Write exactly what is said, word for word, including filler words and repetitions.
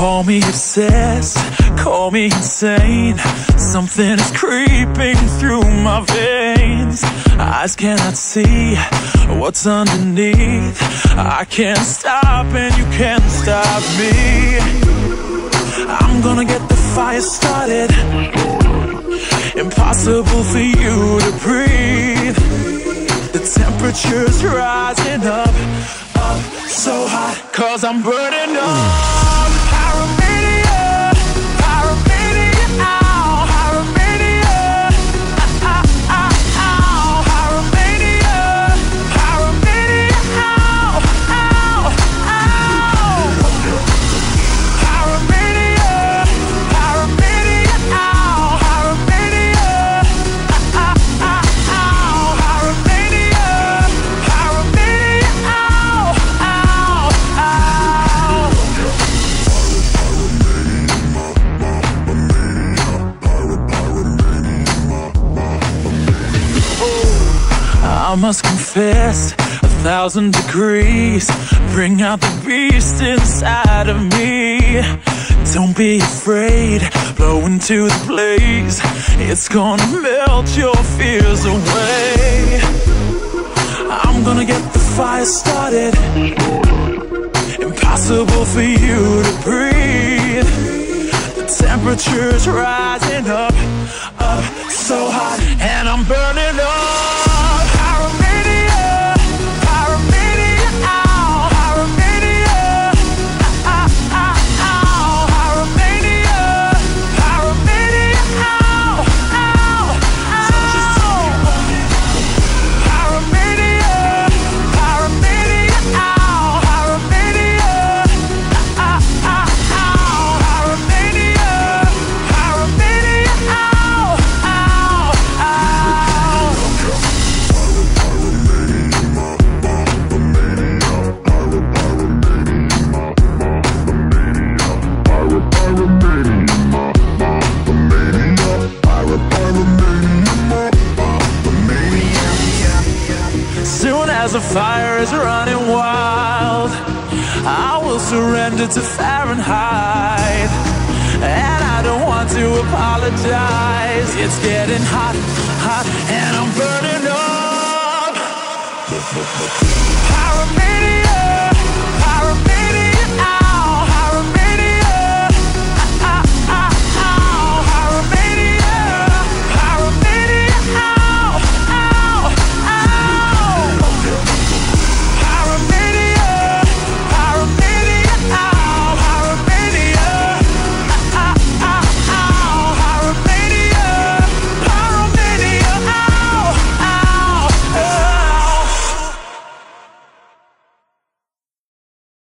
Call me obsessed, call me insane. Something is creeping through my veins. Eyes cannot see what's underneath. I can't stop and you can't stop me. I'm gonna get the fire started. Impossible for you to breathe. The temperature's rising up, up so hot, 'cause I'm burning up. Pyromania, pyromania, ow, pyromania, ah, ah, ah, ow, pyromania, pyromania, ow, ow, ow. Pyromania, pyromania, ow, pyromania, ah, ah, ah, ow, pyromania, pyromania, ow, ow, ow. I must confess, a thousand degrees bring out the beast inside of me. Don't be afraid, blow into the blaze. It's gonna melt your fears away. I'm gonna get the fire started. Impossible for you to breathe. The temperature's rising up, up so hot, and I'm burning up. As the fire is running wild, I will surrender to Fahrenheit. And I don't want to apologize. It's getting hot, hot, and I'm burning up. Pyromania.